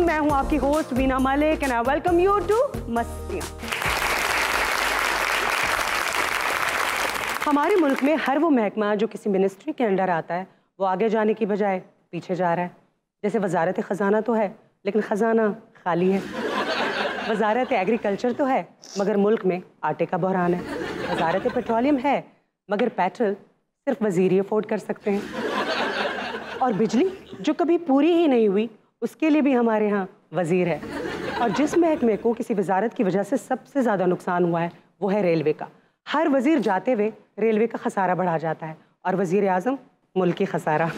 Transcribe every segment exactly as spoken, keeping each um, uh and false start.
मैं हूं आपकी host Veena Malik and I welcome you to Mastiyan. हमारे मुल्क में हर वो महकमा जो किसी मिनिस्ट्री के अंडर आता है वो आगे जाने की बजाय पीछे जा रहा है। जैसे वजारत ख़जाना तो है लेकिन ख़जाना खाली है। वजारत एग्रीकल्चर तो है मगर मुल्क में आटे का बहरान है। वजारत पेट्रोलियम है मगर पेट्रोल सिर्फ वजीर ही अफोर्ड कर सकते हैं। और बिजली जो कभी पूरी ही नहीं हुई उसके लिए भी हमारे यहाँ वजीर है। और जिस महकमे को किसी वजारत की वजह से सबसे ज़्यादा नुकसान हुआ है वो है रेलवे का। हर वजीर जाते हुए रेलवे का खसारा बढ़ा जाता है और वजीर आज़म मुल्क की खसारा।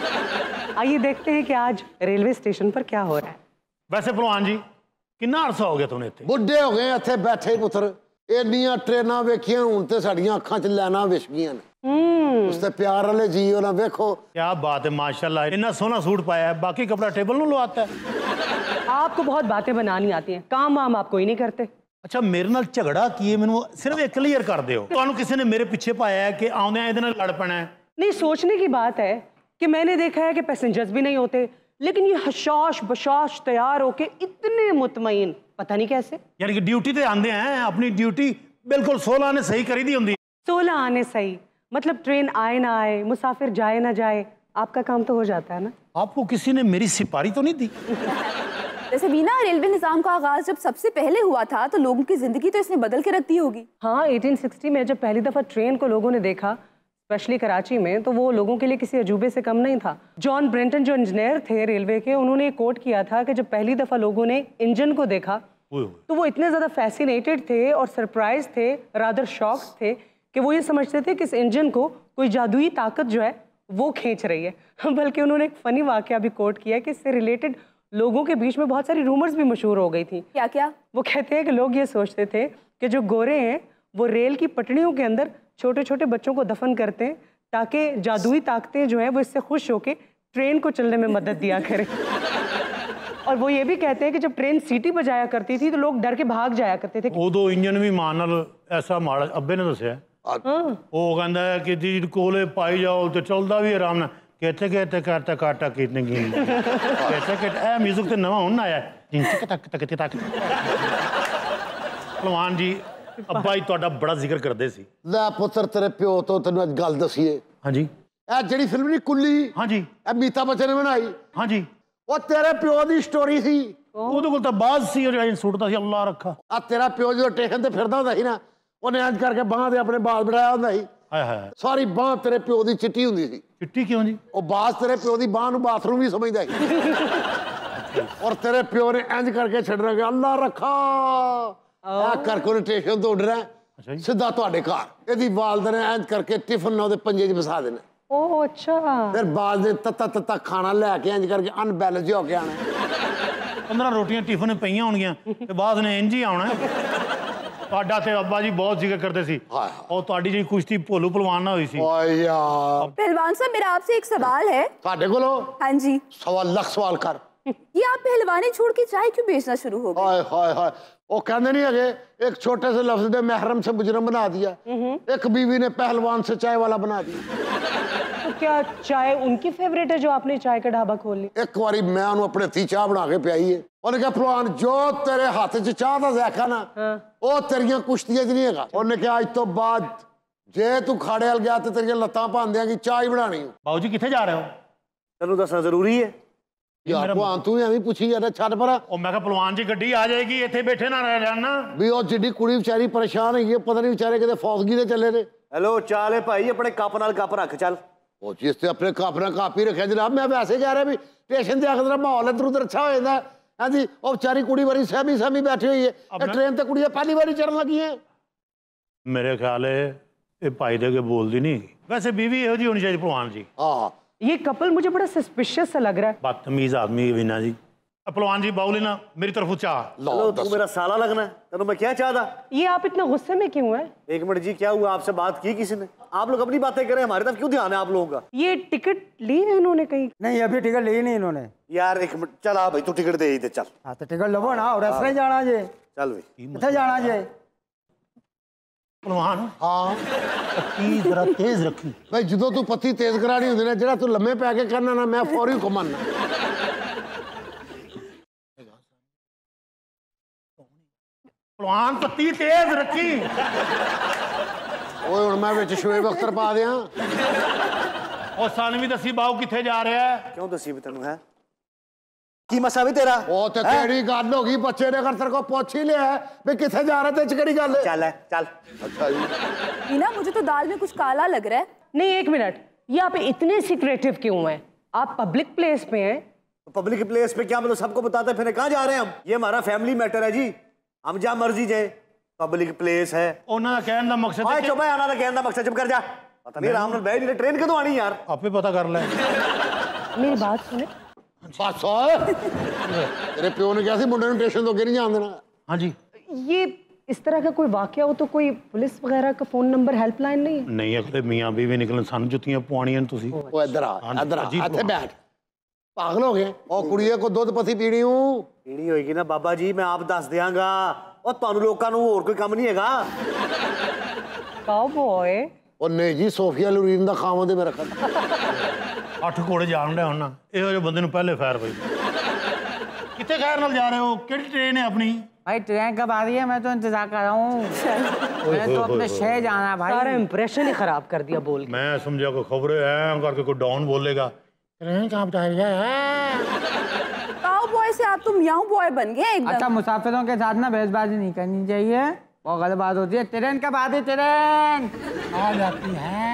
आइए देखते हैं कि आज रेलवे स्टेशन पर क्या हो रहा है। वैसे भलवान जी कितना अरसा हो गया तुमने इत्थे? बुढ़े हो गए इत्थे बैठे पुत्र। एनियां ट्रेनां वेखियां हुण ते साडियां अखां च लैना विछ गईयां ने। उस ते प्यार वाले जीओ ना देखो। क्या बात है माशाल्लाह, इतना सोहना सूट पाया है, बाकी कपड़ा टेबल नूं लवाता है। आपको बहुत बातें बनानी आती हैं, काम वाम आप कोई नहीं करते। अच्छा मेरे नाल झगड़ा किए मैनू सिर्फ एक क्लियर कर दिओ। तुहानू किसी ने मेरे पीछे पाया है कि आउंदे इहदे नाल लड़ पैना है? नहीं, सोचने की बात है कि मैंने देखा है कि पैसेंजर्स भी नहीं होते लेकिन ये हशाश बशाश तैयार होके इतने मुतमईन, पता नहीं कैसे। यानी कि ड्यूटी ते आंदे हैं, अपनी ड्यूटी बिल्कुल सोलह ने सही करी दी हुंदी। सोलह आने सही मतलब ट्रेन आए ना आए, मुसाफिर जाए ना जाए, आपका काम तो हो जाता है ना। आपको किसी ने मेरी सिपारी तो नहीं दी? जैसे वीना, रेलवे निजाम का आगाज जब सबसे पहले हुआ था तो लोगों की जिंदगी तो इसने बदल के रख दी होगी। हाँ, अठारह सौ साठ में जब पहली दफा ट्रेन को लोगों ने देखा स्पेशली कराची में तो वो लोगों के लिए किसी अजूबे से कम नहीं था। जॉन ब्रेंटन जो इंजीनियर थे रेलवे के, उन्होंने कोट किया था कि जब पहली दफा लोगों ने इंजन को देखा तो वो इतने ज्यादा फैसिनेटेड थे और सरप्राइज थे, रादर शॉक्ड थे कि वो ये समझते थे कि इस इंजन को कोई जादुई ताकत जो है वो खींच रही है। बल्कि उन्होंने एक फनी वाकया भी कोट किया कि इससे रिलेटेड लोगों के बीच में बहुत सारी रूमर्स भी मशहूर हो गई थी। क्या क्या? वो कहते हैं कि लोग ये सोचते थे कि जो गोरे हैं वो रेल की पटड़ियों के अंदर छोटे छोटे बच्चों को दफन करते हैं ताकि जादुई ताकतें जो हैं वो इससे खुश होकर ट्रेन को चलने में मदद दिया करें। और वो ये भी कहते हैं कि जब ट्रेन सीटी बजाया करती थी तो लोग डर के भाग जाया करते थे। उदो इंजन भी मान नाल ऐसा माड़ा अब्बे ने दस्या। वो कहता है कि जी कोले पाई जाओ तो चलता भी आराम नाल। कहते कहते करता काटा कितने गिन कहते कहते ए म्यूजिक तो नवा हुन आया तक तक तक तक। भलवान जी अब्बा ही तुहाडा बड़ा जिक्र करदे सी। ले पुत्र तेरे प्यो तो तैनूं अज गल दसीए। हाँ जी। ए जिहड़ी फिल्म नहीं कुल्ली, हाँ जी, ए मीता बच्चन ने बनाई। हाँ जी। वो तेरे प्यो दी स्टोरी सी। ਉਹਦੇ ਕੋਲ ਤਾਂ ਬਾਜ਼ ਸੀ ਉਹ ਜਿਹੜਾ ਸੁੱਟਦਾ ਸੀ ਅੱਲਾ ਰੱਖਾ। ਆ ਤੇਰਾ ਪਿਓ ਜਦੋਂ ਟੇਸ਼ਨ ਤੇ ਫਿਰਦਾ ਹੁੰਦਾ ਸੀ ਨਾ, ਉਹਨੇ ਇੰਜ ਕਰਕੇ ਬਾਹਾਂ ਤੇ ਆਪਣੇ ਬਾਲ ਬੜਾਇਆ ਹੁੰਦਾ ਸੀ। ਹਾਏ ਹਾਏ। ਸਾਰੀ ਬਾਹ ਤੇਰੇ ਪਿਓ ਦੀ ਚਿੱਟੀ ਹੁੰਦੀ ਸੀ। ਚਿੱਟੀ ਕਿਉਂ ਜੀ? ਉਹ ਬਾਜ਼ ਤੇਰੇ ਪਿਓ ਦੀ ਬਾਹ ਨੂੰ ਬਾਥਰੂਮ ਵੀ ਸਮਝਦਾ ਸੀ। ਔਰ ਤੇਰੇ ਪਿਓ ਨੇ ਇੰਜ ਕਰਕੇ ਛੱਡਣਾ ਕਿ ਅੱਲਾ ਰੱਖਾ ਆ ਕਰਕੇ ਉਹਨੇ ਟੇਸ਼ਨ ਤੋਂ ਉੱਡਣਾ ਸਿੱਧਾ ਤੁਹਾਡੇ ਘਰ। ਇਹਦੀ ਵਾਲਦ ਨੇ ਇੰਜ ਕਰਕੇ ਟਿਫਨ ਨਾਲ ਉਹਦੇ ਪੰਜੇ 'ਚ ਵਸਾ ਦੇਣਾ। ओह अच्छा। फिर बाद में तत्ता तत्ता खाना लैके इंज करके अनबैलेंस होके आना। पंद्रह रोटियां टिफिन पईयां होणगियां ते बाद ने इंज ही आउणा। ਤੁਹਾਡਾ ਤੇ ਅੱਬਾ ਜੀ बहुत जिक्र करते सी और ਤੁਹਾਡੀ ਜਿਹੜੀ कुश्ती भोलू पहलवान ना हुई सी। ओए यार पहलवान साहब, मेरा आपसे एक सवाल है। ਤੁਹਾਡੇ ਕੋਲੋਂ? हाँ जी। सवा लाख सवाल कर। ये आप पहलवानी छोड़ के चाय क्यों बेचना शुरू हो गए? हाय हाय हाय, वो कहते नहीं है एक छोटे से लफ्ज ने महरम से मुजरम बना दिया, एक बीवी ने पहलवान से चाय वाला बना दिया। तो क्या चाय उनकी फेवरेट है जो आपने चाय का ढाबा खोल ली? एक बारी मैं उन्हें अपने हथी चाह बना के पियाई है। उन्हें कहा पहलवान जो तेरे हाथ च चाह का ज़ायका ना वो तेरियां कुश्तियां च नहीं है। उन्हें कहा अज तो बाद जे तू खाड़े वाल गया तो तेरियां लत्तां भांदियां की चाय बनानी। बाबू जी किथे जा रहे हो? तेनू दसना जरूरी है यार भलवान तू एवं पूछी जाता छड़ पर। मैं कहा पहलवान जी गड्डी आ जाएगी, इत्थे बैठे ना रह जाना भी। वो जिड्डी कुड़ी बेचारी परेशान है, पता नहीं बेचारे किते फौजगी दे चले ने। हेलो चाल है भाई, अपने कप नाल कप रख चल। वो जिस ते अपने कप नाल कप ही रखा जनाब। मैं वैसे कह रहा भी स्टेशन ते आखदे माहौल इधर उधर अच्छा हो जाता है। हाँ जी, वो बेचारी कुड़ी बारी सहमी सहमी बैठी हुई है। ट्रेन ते कुड़ियां पहली बारी चढ़न लगी है। मेरे ख्याल है ये भाई दे के बोलदी नहीं। वैसे बीवी इहो जी होनी चाहिए पहलवान जी। हाँ ये कपल मुझे बड़ा सस्पिशियस सा लग रहा है। बदतमीज आदमी वीना जी। पहलवान जी बाउली ना मेरी तरफ चाह। लो तू मेरा साला लगना है, तेनू मैं क्या चाहता। ये आप इतना गुस्से में क्यों है? एक मिनट जी, क्या हुआ? आपसे बात की किसी ने? आप लोग अपनी बातें करें, हमारी तरफ क्यों ध्यान है आप लोगों का? ये टिकट ली है इन्होंने कहीं? नहीं, अभी टिकट ली नहीं इन्होंने। यार एक मिनट, चल आ भाई तू टिकट दे ही दे। चल हाँ तो टिकट लवो ना, और ऐसे जाना जे। चल भाई किथे जाना जे? पहलवान हाँ पत्ती जरा तेज रखी भाई। जो तू पत्ती तेज करानी होती ना, जो तू लम्बे पै के करना ना, मैं फौरी घुमाना। पलवान पत्ती तेज रखी। ओए हुण मैं विच शोएब अख्तर पा दियां। और सन भी दसी बाहू किथे जा रहा है? क्यों दसी भी तेनू है की मसा भी तेरा? ओ ते केड़ी गल हो गई, बच्चे ने अगर तेरे को पूछ ही लिया है भी किथे जा रहा है ते केड़ी गल है? चल है चल। अच्छा जी मीना, मुझे तो दाल में कुछ काला लग रहा है। नहीं, एक मिनट, ये आप इतने सीक्रेटिव क्यों हैं? आप पब्लिक प्लेस पे हैं। पब्लिक प्लेस पे क्या मतलब सबको बताते फिर कहाँ जा रहे हैं हम? ये हमारा फैमिली मैटर है जी, हम जहाँ मर्जी जाए। पब्लिक प्लेस है, उन्होंने कहने का मकसद है चुप है, आना कहने का मकसद चुप कर जा। पता नहीं आराम नाल बैठ नहीं, ट्रेन कदों आनी यार? आपे पता कर ले। मेरी बात सुने। बस तेरे प्यो ने कहा सी मुंडे नूं स्टेशन तो अगे नहीं जान देना। हाँ जी। ये इस तरह का कोई वाकया हो तो कोई पुलिस वगैरह का फोन नंबर हेल्पलाइन नहीं है? नहीं है, कदे मियाँ बीवी निकलन सन जुत्तियां पवाणियां तुसी। ओ इधर आ, इधर आ, अजीब इत्थे बैठ। पागल हो गए? ओ कुड़िए को दुध पत्ती पीनी हूं। पीनी होएगी ना बाबा जी, मैं आप दस दियांगा। और तुहानू लोकां नूं होर कोई काम नहीं हैगा। काउबॉय ओ नहीं जी, सोफिया लुरीन दा खावंद है मेरा खत। अठ घोड़े जान रहे होना, इहो जे बंदे नूं पहले फैर पई। कितने खैर नाल जा रहे हो? केड़ी ट्रेन है अपनी? भाई ट्रेन कब आ रही है? मैं तो इंतजार कर रहा हूँ। मैं तो अपने शहर जाना है भाई। सारा इंप्रेशन ही खराब कर दिया बोल के। मैं समझा को खबरें हैं करके कोई डॉन बोलेगा। ट्रेन कहाँ बता रही है? काउबॉय से आप तो मियाऊ बॉय बन गए एकदम। अच्छा, मुसाफिरों के साथ ना बहसबाजी नहीं करनी चाहिए, बहुत गलत बात होती है। ट्रेन कब आती? ट्रेन आ जाती है।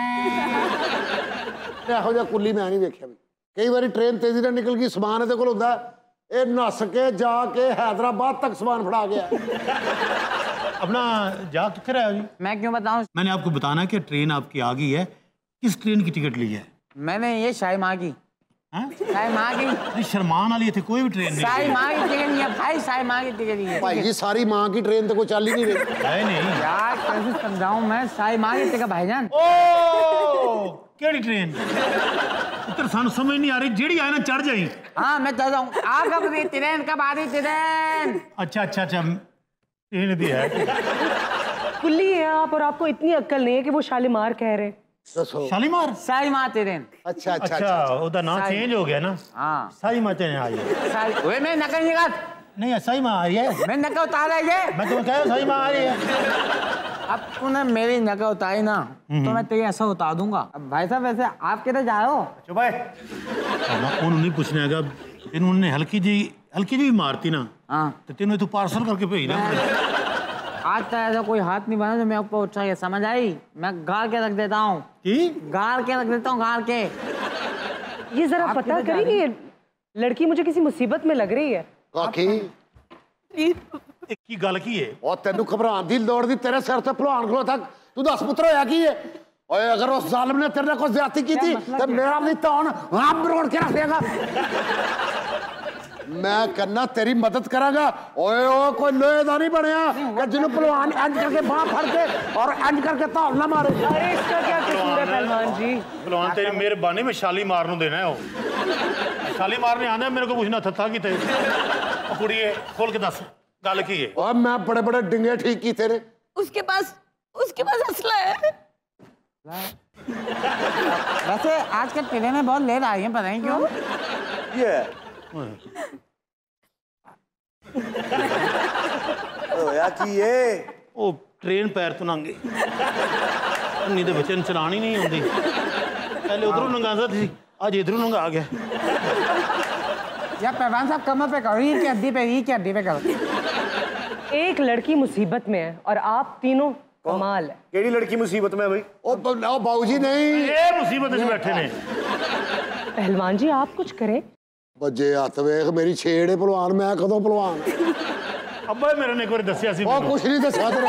ਇਹੋ ਜਿਹਾ ਕੁੱਲੀ ਮੈਂ ਨਹੀਂ ਵੇਖਿਆ ਵੀ। ਕਈ ਵਾਰੀ ਟ੍ਰੇਨ ਤੇਜ਼ੀ ਨਾਲ ਨਿਕਲ ਗਈ, ਸਮਾਨ ਇਹਦੇ ਕੋਲ ਹੁੰਦਾ, ਇਹ ਨੱਸ ਕੇ ਜਾ ਕੇ हैदराबाद तक समान फड़ा गया। अपना जा कितने रहे हो जी? मैं क्यों बताऊं? मैंने आपको बताना है कि ट्रेन आपकी आ गई है। किस ट्रेन की टिकट ली है? मैंने ये शाही माँ की। हाँ? शाही माँ की। नहीं, शर्मान वाली थी, कोई भी ट्रेन नहीं। शाही माँ की टिकट नहीं है भाई, शाही माँ की टिकट नहीं है। भाई जी सारी माँ की ट्रेन तो कोई चल ही नहीं रही। है नहीं यार कैसे समझाऊं मैं? शाही माँ की टिकट भाईजान। ओ केड़ी ट्रेन? तेरे सानू समझ नहीं आ रही, जेड़ी आए ना चढ़ जाई। हाँ मैं चल जाऊँ। आ कब रही ट्रेन? कब आ रही ट्रेन? अच्छा अच्छा अच्छा, ट्रेन भी है। कुल्ली है आप, और आपको इतनी अक्ल नहीं है कि वो शालीमार कह रहे हैं। शालीमार? शाही माँ ट्रेन। अच्छा अच्छा अच्छा, ओदा नाम चेंज हो गया ना। हाँ शाही माँ ट्रेन आई है। शाही वे मैं नकल नहीं कर। नहीं, शाही माँ आ रही है। मैं नकल उतारा है। मैं तुम्हें कह रहा हूँ शाही माँ आ रही है। अब तूने मेरी नकल उतारी ना तो मैं तेरी ऐसा उतार दूंगा। अब भाई साहब वैसे आप किधर जा रहे हो? चुप है। उन्होंने नहीं पूछने आएगा, इन्होंने हल्की जी हल्की जी मारती ना। हाँ तो तेनों तो पार्सल करके भेजना। आज तक ऐसा कोई हाथ नहीं बना जो मैं ऊपर उठा के, समझ आई? मैं गाड़ के रख देता हूँ। की? गाड़ के रख देता हूँ, गाड़ के। ये जरा पता करें कि लड़की मुझे किसी मुसीबत में लग रही है। काकी एक की गल की है? और तेनू घबराने की लोड़ दी, तेरे सिर ते भलवान खलो तक तू दस पुत्र होया की है? ओए अगर उस जालिम ने तेरे को ज्यादती की थी तो मेरा भी तौन आप मरोड़ के रख देगा। मैं करना तेरी मदद करांगा। ओए ओ कोई लोहे दा नहीं बनया कि जिन्हों भलवान इंज करके बांह फड़ के और इंज करके तौल ना मारे। अरे इसका क्या कसूर है पहलवान जी? भलवान तेरी मेहरबानी में शाली मार नूं देना है। वो शाली मारने आने मेरे को पूछना थत्था की थे। कुड़िए खोल के दस गल की है? और मैं बड़े बड़े डिंगे ठीक की तेरे। उसके पास उसके पास असला है। वैसे आज के ट्रेन में बहुत लेट आई है, पता नहीं क्यों। ये होया की ये? ओ ट्रेन पैर तो नंगे नहीं तो बच्चे चलानी नहीं आती। पहले उधरों नंगा थी, आज इधरों नंगा गया। यार पहलवान साहब कमर पे करो, ये की हड्डी पे, ये की हड्डी पे करो। एक लड़की मुसीबत में है और आप तीनों कमाल है। केड़ी लड़की मुसीबत में भाई? ओ ओ बाबूजी नहीं, ये मुसीबत में बैठे ने। पहलवान जी आप कुछ करें। बजे हथ वेख मेरी छेड़ है भलवान, मैं कदों भलवान? अब्बा मेरे ने एक बार दसिया सी। ओ कुछ नहीं दसा तेरे।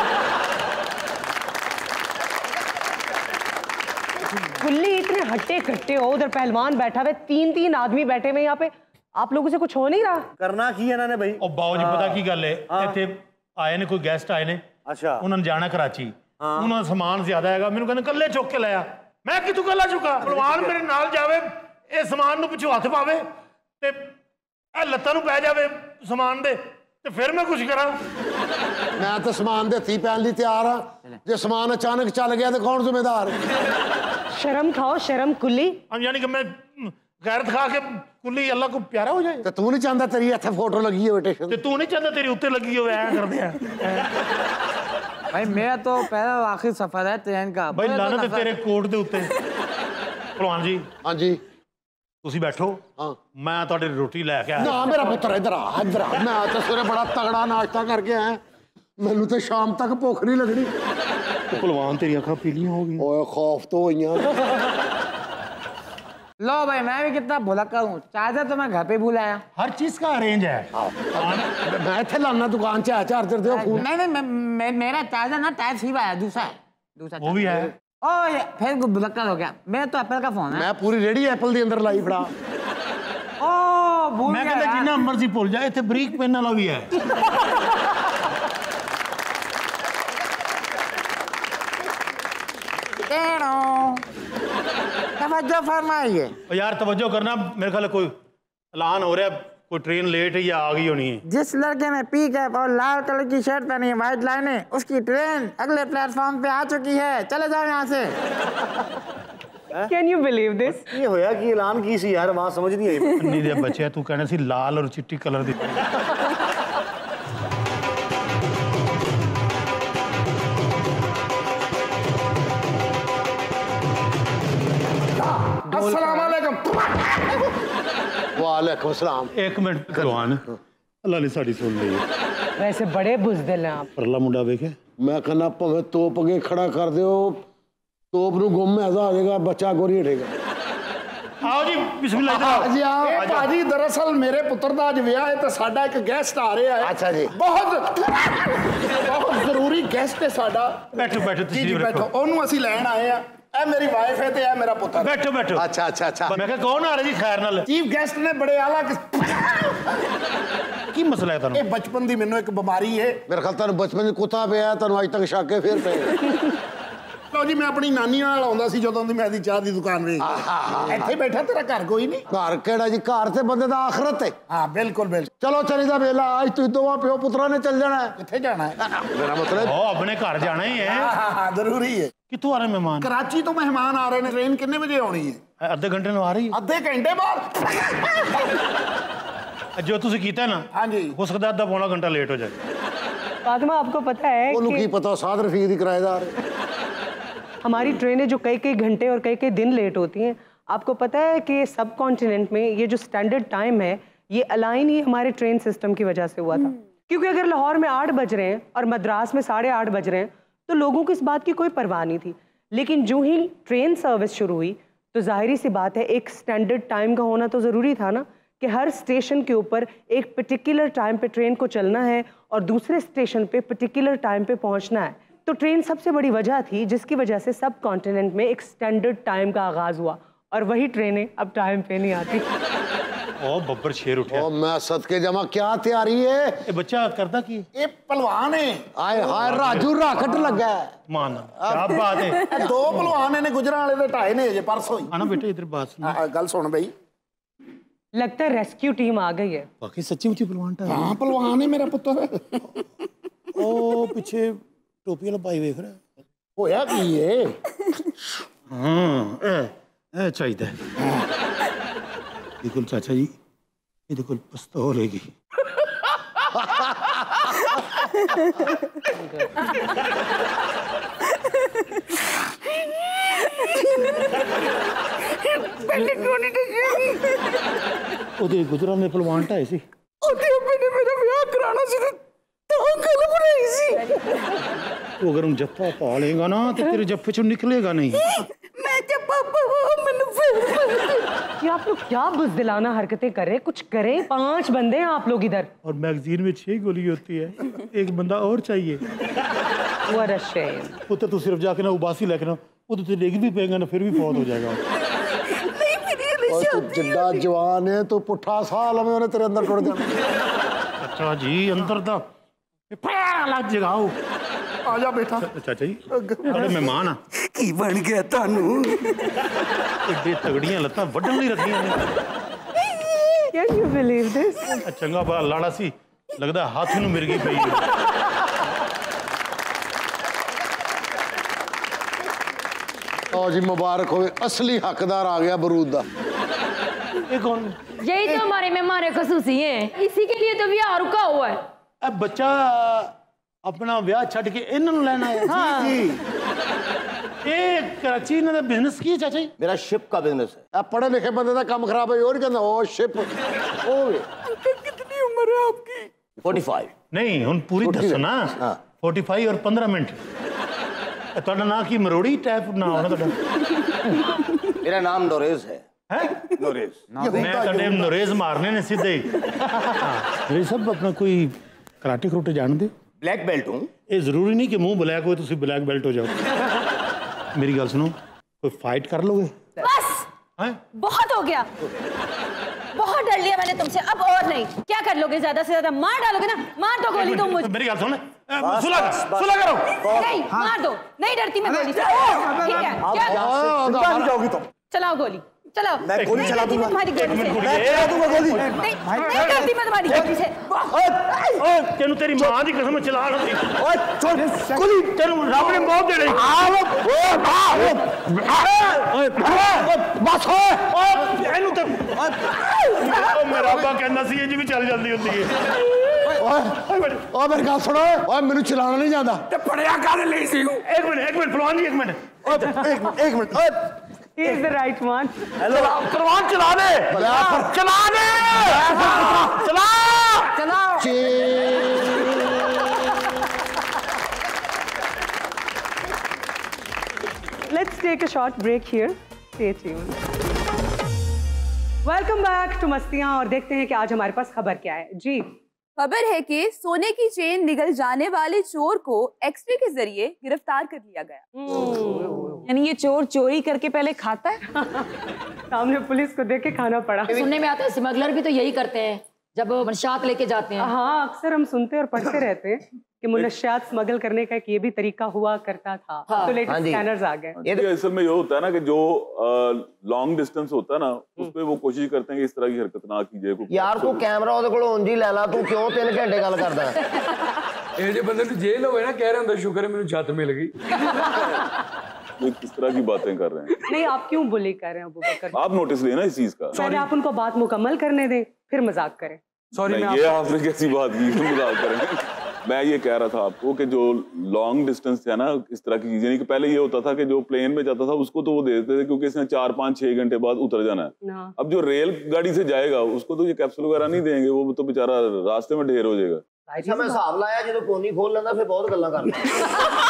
कुल्ली इतने हट्टे कट्टे हो, उधर पहलवान बैठा हुआ, तीन तीन आदमी बैठे हुए यहाँ पे, आप लोगों से कुछ हो नहीं रहा? करना की है इन्होंने भाई? ओ बाऊ जी पता की गल है, इत्थे आए ने कोई गेस्ट आए ने। अच्छा उन्होंने जाना कराची, उन्होंने समान ज्यादा हैगा, मैनू कहंदे कल्ले चुक के लाया। मैं कितों कल्ला चुका? भलवान मेरे नाल जावे, ये समान नू पिछों हथ पावे ते ए लत्तां नू पै जावे समान दे, ते फिर मैं कुछ करा। मैं तो समान दे हथी पैन ली तैयार हाँ, जो समान अचानक चल गया तो कौन जिम्मेदार? शर्म खाओ शर्म कुल्ली। यानी कि मैं गैरत खा के कुल्ली अल्लाह को प्यारा हो जाए। तो तू नहीं चाहता तेरी इत्थे फोटो लगी हो स्टेशन ते तू नहीं चाहता तेरी उत्ते लगी हो ऐ कर दिया। भाई मेरा तो पहला आखिरी सफर है ट्रेन का। भाई लानत है तेरे कोट दे उत्ते। भलवान जी हाँ जी ਤੁਸੀਂ बैठो हाँ मैं ਤੁਹਾਡੀ रोटी लैके आया। ना मेरा पुत्र इधर आ इधर आ मैं तो सवेरे बड़ा तगड़ा नाश्ता करके आया मैनू तो शाम तक भुख नहीं लगनी। भलवान तेरी अखां पीलियां हो गई। ओए खौफ तो होइयां। लो भाई मैं भी कितना भुलक्कड़ हूँ, चार्जर तो मैं घर पे भूल आया। हर चीज का अरेंज है। मैं इत्थे लाना दुकान च चार्जर दे फोन। नहीं नहीं मैं, मैं, मेरा चार्जर ना टाइप सी आया, दूसरा है दूसरा वो भी है। ओ ये फिर भुलक्कड़ हो गया। मेरा तो एप्पल का फोन है। मैं पूरी रेडी एप्पल दी अंदर लाई फड़ा। ओ भूल मैं गया कहता यार। जिन्ना मर्जी भूल जाए इत्थे बरीक पेन वाला भी है। तवज्जो फरमाइए। और यार तवज्जो करना, मेरे ख्याल कोई ऐलान हो रहा है, कोई ट्रेन लेट है या आ गई होनी है। जिस लड़के ने पी कैप और लाल कलर की शर्ट पहनी है, व्हाइट लाइनें, उसकी ट्रेन अगले प्लेटफॉर्म पे आ चुकी है। चले जाओ यहाँ से। Can you believe this? ये होया कि ऐलान की सी यार, वहां समझ नहीं आई। नहीं दे बच्चे तू कहना सी लाल और चिट्टी कलर दी। अस्सलाम वालेकुम। वालेकुम सलाम। एक मिनट भलवान अल्लाह ने साड़ी सुन ली है। वैसे बड़े बुज़दिल हैं आप। परला मुंडा वेखे मैं कहना भावें तोप अगे खड़ा कर दियो, तोप नूं गुम ऐसा हो जाएगा, बच्चा गोरी हटेगा। आओ जी बिस्मिल्लाह इधर आओ। जी आओ। ਇਹ ਭਾਜੀ ਦਰਅਸਲ ਮੇਰੇ ਪੁੱਤਰ ਦਾ ਅੱਜ ਵਿਆਹ ਹੈ ਤੇ ਸਾਡਾ ਇੱਕ ਗੈਸਟ ਆ ਰਿਹਾ ਹੈ। ਅੱਛਾ ਜੀ। ਬਹੁਤ ਬਹੁਤ ਜ਼ਰੂਰੀ ਗੈਸਟ ਹੈ ਸਾਡਾ। बैठो बैठो ਜੀ ਜੀ तशरीफ ਬੈਠੋ, रखो। ਉਹਨੂੰ ਅਸੀਂ ਲੈਣ ਆਏ ਆ। ਇਹ ਮੇਰੀ ਵਾਈਫ ਹੈ ਤੇ ਇਹ ਮੇਰਾ ਪੁੱਤਰ। बैठो बैठो। अच्छा अच्छा अच्छा मैं कहा कौन आ रहा जी खैर नाल? ਚੀਫ ਗੈਸਟ ਨੇ ਬੜੇ ਆਲਾ ਕਿਸ- की मसला है ਇਹ तुहानू? ਬਚਪਨ ਦੀ ਮੈਨੂੰ ਇੱਕ ਬਿਮਾਰੀ ਹੈ। मेरे ख्याल तुहानू बचपन च कुत्ता पिया तुहानू अज तक शक है फिर पे। ਲਓ ਜੀ ਮੈਂ ਆਪਣੀ ਨਾਨੀ ਨਾਲ ਆਉਂਦਾ ਸੀ ਜਦੋਂ ਦੀ ਮੈਂ ਦੀ ਚਾਹ ਦੀ ਦੁਕਾਨ ਵੇਚ ਇੱਥੇ ਬੈਠਾ, ਤੇਰਾ ਘਰ ਕੋਈ ਨਹੀਂ? घर केड़ा जी, घर ते बंदे दा आखरत है। ਹਾਂ ਬਿਲकुल ਬਿਲकुल। चलो चली दा वेला, आज तुम दोवां प्यो पुत्रा ने चल जाना है। ਕਿੱਥੇ ਜਾਣਾ ਹੈ? मेरा मतलब ओ अपने घर जाना ही है। ਹਾਂ ਹਾਂ ਹਾਂ ਜ਼ਰੂਰੀ ਹੈ। कितों आ रहे मेहमान? ਕਰਾਚੀ ਤੋਂ ਮਹਿਮਾਨ ਆ ਰਹੇ ਨੇ। ਟ੍ਰੇਨ ਕਿੰਨੇ ਵਜੇ ਆਉਣੀ ਹੈ? अद्धे घंटे में आ रही ਅੱਧੇ ਘੰਟੇ ਬਾਅਦ। है। जो तुसी कीता है ना, हाँ जी। हो सकता है अद्धा पौना घंटा लेट हो जाए। फातिमा आपको पता है ओनू कि की पता साद रफीक दी किराएदार है। हमारी ट्रेनें जो कई कई घंटे और कई कई दिन लेट होती हैं, आपको पता है कि सब कॉन्टिनेंट में ये जो स्टैंडर्ड टाइम है ये अलाइन ही हमारे ट्रेन सिस्टम की वजह से हुआ था। क्योंकि अगर लाहौर में आठ बज रहे हैं और मद्रास में साढ़े आठ बज रहे हैं तो लोगों को इस बात की कोई परवाह नहीं थी। लेकिन जो ही ट्रेन सर्विस शुरू हुई तो जाहिर सी बात है एक स्टैंडर्ड टाइम का होना तो ज़रूरी था ना, कि हर स्टेशन के ऊपर एक पर्टिकुलर टाइम पे ट्रेन को चलना है और दूसरे स्टेशन पे पर्टिकुलर टाइम पे पहुंचना है। तो ट्रेन सबसे बड़ी वजह थी जिसकी वजह से सब कॉन्टिनेंट में एक स्टैंडर्ड टाइम का आगाज़ हुआ, और वही ट्रेनें अब टाइम पे नहीं आती। ओ बब्बर शेर उठा। ओ मैं सदके जमा क्या तैयारी है? ये बच्चा करता की? ਇਹ ਪਹਿਲਵਾਨ ਹੈ। आए हाय राजू राखट लगा है। मान क्या बात है। ਇਹ ਦੋ ਪਹਿਲਵਾਨ ਨੇ, ਗੁਜਰਾਂ ਵਾਲੇ ਦੇ ਢਾਏ ਨੇ ਅਜੇ ਪਰਸੋਂ ਹੀ। आना बेटे इधर बात सुन। ਆ ਗੱਲ ਸੁਣ ਬਈ। लगता है रेस्क्यू टीम आ गई है। बाकी सच्ची मुच्ची पलवान था। ਹਾਂ ਪਹਿਲਵਾਨ ਹੈ ਮੇਰਾ ਪੁੱਤਰ। ओ पीछे टोपी वाला भाई देख रहा है। ਹੋਇਆ ਕੀ ਹੈ? हाँ ए ए चाहिए। बिल्कुल चाचा जी, ये देखो पिस्तौल हैगी। ਉਹਦੇ ਗੁਜਰਾਂ ਨੇ ਪਹਿਲਵਾਨ ਢਾਏ ਸੀ। ਉਹਦੇ ਮੈਨੇ ਮੇਰਾ ਵਿਆਹ ਕਰਾਉਣਾ ਸੀ ਤੇ ਤਾਂ ਗੱਲ ਬਣਾਈ ਸੀ। ਤੂੰ ਅਗਰ ਹੁਣ ਜੱਫਾ ਪਾ ਲੇਗਾ ਨਾ ਤੇ ਤੇਰੇ ਜੱਫੇ ਚੋਂ ਨਿਕਲੇਗਾ नहीं। ਮੈਂ ਤੇ ਪਾਪਾ ਮੈਨੂੰ ਫਿਰ ये आप लोग क्या बुज़दिलाना हरकतें कर रहे हैं? कुछ करें, पांच बंदे हैं आप लोग इधर। और मैगजीन में छह गोली होती है, एक बंदा और चाहिए। What a shame। वो तो तू सिर्फ जाके ना उबासी लेके ना वो तो तेरे भी पेगा ना फिर भी फौत हो जाएगा। और तू जिड्डा जवान है तो पुट्ठा साल में उन्हें तेरे अंदर टुट जाना। अच्छा जी अंदर तो लग जगाओ। ਆ ਜਾ ਬੇਟਾ। चाचा जी साढ़े मेहमान आ ਕੀ ਬਣ ਗਿਆ ਤੁਹਾਨੂੰ? एडे तगड़ियां लत्तां वड्डण नहीं रखियां ने। Can you believe this? चंगा बड़ा लाड़ा सी लगदा हाथ नूं मिर्गी पई है। आओ जी मुबारक होवे, असली हकदार आ गया बरूद दा। ये कौन? यही तो हमारे में हमारे खसूसी हैं, इसी के लिए तो ब्याह रुका हुआ है। अब बच्चा अपना ब्याह छड़ के इन्होंने लेना है। हाँ। जी ये कराची इन्हों का बिजनेस की है चाचा जी? मेरा शिप का बिजनेस है। अब पढ़े लिखे बंदे का काम खराब है और कहना ओ शिप ओ कितनी उम्र है आपकी? पैंतालीस। नहीं हुन पूरी दसो ना। हाँ। पैंतालीस और पंद्रह मिनट ਤੁਹਾਡਾ ਨਾਂ ਕੀ ਮਰੋੜੀ ਟਾਈਪ ਨਾ ਹੋਣਾ ਤੁਹਾਡਾ? मेरा नाम नोरेज है। है नोरेज। मैं ਤੁਹਾਡੇ ਨੋਰੇਜ਼ ਮਾਰਨੇ ਨੇ ਸਿੱਧੇ ਹੀ। ਮੇਰੇ ਸਭ ਆਪਣਾ ਕੋਈ ਕਰਾਟੇ ਕਰੋਟੇ ਜਾਣਦੇ? ब्लैक बेल्ट हूँ। ਇਹ ਜ਼ਰੂਰੀ ਨਹੀਂ ਕਿ ਮੂੰਹ ਬਲੈਕ ਹੋਏ ਤੁਸੀਂ ਬਲੈਕ ਬੈਲਟ ਹੋ ਜਾਓ। मेरी गल सुनो, कोई फाइट कर लोगे? बस हैं? बहुत हो गया, बहुत डर लिया मैंने तुमसे, अब और नहीं। क्या कर लोगे? ज्यादा से ज्यादा मार डालोगे ना? मार दो गोली तुम मुझे। मेरी गल सुन, सुलह सुलह करो। नहीं मार दो, नहीं डरती मैं गोली से। ठीक है क्या जाओगी तुम? चलाओ गोली, चलाओ। मैं गोली चला दूंगा। तुम्हारी गोली से मैं चला दूंगा गोली। नहीं नहीं डरती मैं तुम्हारी गोली से। ओए तेनू तेरी मां दी कसम चला रही। ओए छोड़ गोली, तेनू रब ने मौत दे दी। बस हो। ਇਹਨੂੰ ਤੇ ਉਹ ਮੇਰਾ ਅੱਬਾ ਕਹਿੰਦਾ ਸੀ ਇਹ ਜੀ ਵੀ ਚੱਲ ਜਾਂਦੀ ਹੁੰਦੀ ਹੈ। ਓਏ ਓ ਮੇਰੀ ਗੱਲ ਸੁਣੋ ਓਏ ਮੈਨੂੰ ਚਲਾਉਣਾ ਨਹੀਂ ਜਾਂਦਾ ਤੇ ਪੜਿਆ ਕਾਹਦੇ ਲਈ ਸੀ? ਇੱਕ ਮਿੰਟ ਇੱਕ ਮਿੰਟ ਫਲਵਾਨ ਜੀ ਇੱਕ ਮਿੰਟ एक एक मिनट। ओए He is the right one. Hello फलवान चला दे चला दे चला चलाओ। Let's take a short break here. Stay tuned. Welcome back to मस्तियाँ और देखते हैं कि आज हमारे पास खबर क्या है। जी खबर है कि सोने की चेन निगल जाने वाले चोर को एक्सरे के जरिए गिरफ्तार कर लिया गया। यानी ये चोर चोरी करके पहले खाता है? सामने पुलिस को देख के खाना पड़ा। सुनने में आता है स्मगलर भी तो यही करते हैं जब मनशात लेके जाते हैं। हाँ अक्सर हम सुनते और पढ़ते रहते हैं कि मुनशियात स्मगल करने का एक ये भी तरीका हुआ करता था। हाँ, तो लेटेस्ट स्कैनर्स आ गए। ये असल में ये होता है ना कि जो लॉन्ग डिस्टेंस होता है ना उस पे वो कोशिश करते हैं कि इस तरह की हरकत ना की जाए। यार तू कैमरा ਉਹਦੇ ਕੋਲ ਉਂਝ ਹੀ ਲੈ ਲਾ, ਤੂੰ ਕਿਉਂ ਤਿੰਨ ਘੰਟੇ ਗੱਲ ਕਰਦਾ ਹੈ? ਇਹ ਜੇ ਬੰਦੇ ਨੂੰ ਜੇਲ੍ਹ ਹੋਵੇ ਨਾ ਕਹਿ ਰਿਹਾ ਹੁੰਦਾ ਸ਼ੁਕਰ ਹੈ ਮੈਨੂੰ ਛੱਤ ਮਿਲ ਗਈ। वो किस तरह की बातें कर रहे हैं? नहीं आप क्यों बुली कर रहे हैं अबू बकर? आप नोटिस लेना इस चीज का। पहले आप उनको बात मुकम्मल करने दें फिर मजाक करें। सॉरी ये आपने कैसी बात की? मजाक करें। मैं ये कह रहा था आपको कि जो लॉन्ग डिस्टेंस है ना इस तरह की चीजें, पहले ये होता था कि जो प्लेन में जाता था उसको तो वो दे देते थे क्योंकि इसने चार पाँच छह घंटे बाद उतर जाना है। अब जो रेल गाड़ी से जाएगा उसको तो ये कैप्सूल वगैरह नहीं देंगे, वो तो बेचारा रास्ते में ढेर हो जाएगा। अच्छा मैं हिसाब लाया जो कोनी खोल लेंदा फिर बहुत गल्लां करदा।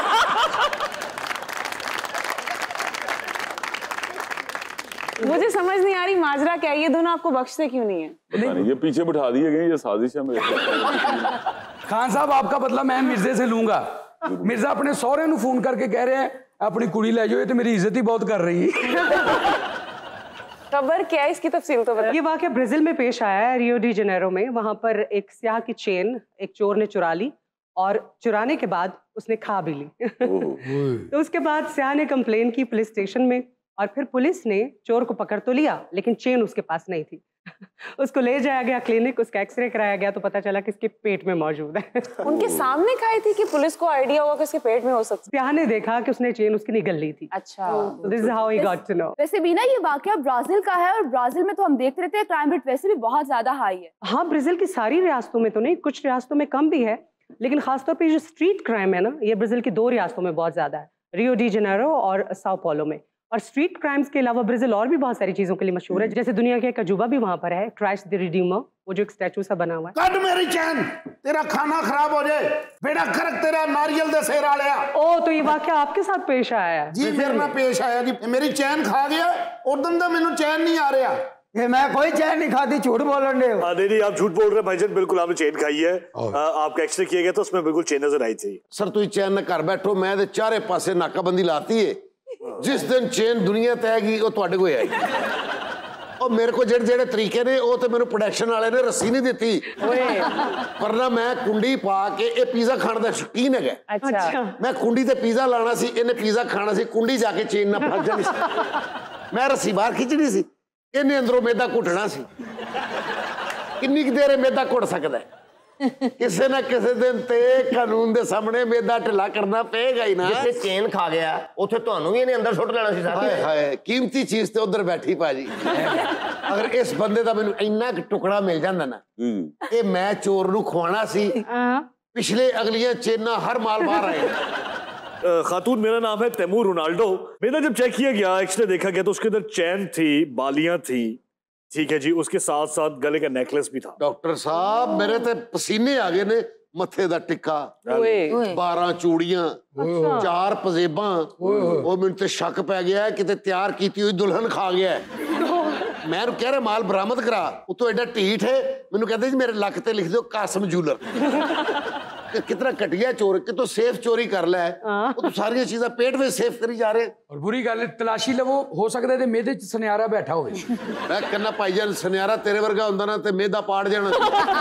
मुझे समझ नहीं आ रही माजरा क्या है, ये दोनों आपको बख्शते क्यों नहीं है? पता नहीं, ये पीछे बिठा दिए गए, ये साजिश है मेरे। खान साहब आपका बदला मैं मिर्जे से लूंगा। मिर्जा अपने सौरे ਨੂੰ फोन करके कह रहे हैं अपनी कुड़ी ले जाओ, ये तो मेरी इज्जत ही बहुत कर रही है। खबर क्या है, इसकी तफसील तो बताइए। ये वाकया ब्राजील में पेश आया है, रियो डी जेनेरो में। वहां पर एक स्याह की चेन एक चोर ने चुरा ली और चुराने के बाद उसने खा भी ली। तो उसके बाद स्याह ने कंप्लेन की पुलिस स्टेशन में और फिर पुलिस ने चोर को पकड़ तो लिया लेकिन चेन उसके पास नहीं थी। उसको ले जाया गया क्लिनिक, उसका एक्सरे कराया गया तो पता चला कि इसके पेट में मौजूद है। उनके सामने खाई थी कि पुलिस को आइडिया होगा कि उसके पेट में हो सकती है? स्याह ने देखा कि उसने चेन उसकी निगल ली थी। अच्छा, this is how he got to know. वैसे भी ना ये वाकया ब्राजील का है और ब्राजील में तो हम देखते रहते हैं क्राइम रेट वैसे भी बहुत ज्यादा हाई है। हाँ ब्राजील की सारी रियासतों में तो नहीं, कुछ रियासतों में कम भी है, लेकिन खासतौर पर जो स्ट्रीट क्राइम है ना ये ब्राजील की दो रियासतों में बहुत ज्यादा है, रियो डी जेनेरो और साओ paulo में। और स्ट्रीट क्राइम्स के अलावा ब्राजील और भी बहुत सारी चीजों के लिए मशहूर है, जैसे दुनिया के एक अजूबा भी वहां पर है, क्राइस्ट द रिडीमर, वो जो एक स्टैचू सा बना हुआ है। कट मेरी चैन, तेरा खाना खराब हो जाए, बेड़ा खरक तेरा नारियल दे सेर आलिया। ओ तो ये वाकया आपके साथ पेश आया है? जी मेरे नाल पेश आया जी, मेरी चैन खा गया, उदन दा मैनू चैन नहीं आ रहा। ये मैं कोई चैन नहीं खाती, झूठ बोलन दे। हाँ नहीं आप झूठ बोल रहे हैं भाईजान, बिल्कुल आपने चेन खाई है। आपका एक्सरे किया गया तो उसमें बिल्कुल चेन नजर आई थी। सर तुम चैन न घर बैठो, मैं ते चारे पासे नाकाबंदी लाती है, जिस दिन चेन दुनिया तैगी वो तुहाडे कोल आएगी। और मेरे को जेड़े जेड़े तरीके ने वो तो मेरे प्रोडक्शन वाले ने रस्सी नहीं दी, पर ना मैं कुंडी पा के ये पिज़्ज़ा खाने का शौकीन है। अच्छा मैं कुंडी ते पिज़्ज़ा लाना सी, इन्हें पिज़्ज़ा खाना सी, कुंडी जाके चेन ना फस जानी सी, मैं रस्सी बाहर खिंचनी सी, इन्हें अंदरों मैदा घुटना सी। किन्नी देर मैदा घुट सकता है? ਕਿਸੇ ਨਾ ਕਿਸੇ ਦਿਨ ਤੇ ਕਾਨੂੰਨ ਦੇ ਸਾਹਮਣੇ ਮੇਦਾ ਢਿੱਲਾ ਕਰਨਾ ਪਏਗਾ ਹੀ ਨਾ। ਜਿੱਥੇ ਚੇਨ ਖਾ ਗਿਆ ਉੱਥੇ ਤੁਹਾਨੂੰ ਵੀ ਇਹਨੇ ਅੰਦਰ ਸੁੱਟ ਲੈਣਾ ਸੀ। ਹਾਏ ਹਾਏ ਕੀਮਤੀ ਚੀਜ਼ ਤੇ ਉਧਰ ਬੈਠੀ ਭਾਜੀ। ਅਗਰ ਇਸ ਬੰਦੇ ਦਾ ਮੈਨੂੰ ਇੰਨਾ ਕੁ ਟੁਕੜਾ ਮਿਲ ਜਾਂਦਾ ਨਾ, ਇਹ ਮੈਂ ਚੋਰ ਨੂੰ ਖਵਾਣਾ ਸੀ। ਪਿਛਲੇ ਅਗਲੀਆਂ ਚੇਨਾਂ ਹਰ माल बाहर आए। खातून मेरा नाम है तैमूर रोनाल्डो। मेरा जब चेक किया गया, एक्सरे देखा गया तो उसके अंदर चैन थी, बालियां थी, ठीक है जी, उसके साथ साथ गले का नेकलेस भी था। डॉक्टर साहब मेरे ते पसीने आ गए ने। मथे दा टिक्का, बारह चूड़ियां, चार पजेबां, वो मैनू ते शक पै गया है किते तैयार कीती हुई दुल्हन खा गया है। मैं कह रहा माल बरामद करा, उतो एडा ढीठ है, मैनू कहते जी मेरे लक ते लिख दो कासम जूलर। कितना घटिया चोर, कितो सेफ चोरी कर लै, वो तो सारी चीज़ां पेट में सेफ करी जा रहे। और बुरी गल तलाशी लवो, हो सकता है मेदे च सुनियारा बैठा होवे। मैं कहना भाईजान सुनियारा तेरे वर्गा हुंदा ना ते मेदा पाड़ जाना।